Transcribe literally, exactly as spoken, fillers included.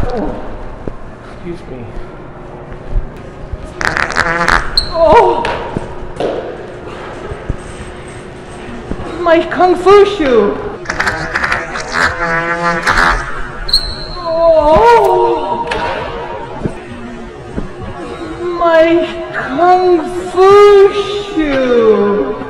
Oh, excuse me. Oh! My Kung Fu shoe! Oh! My Kung Fu shoe!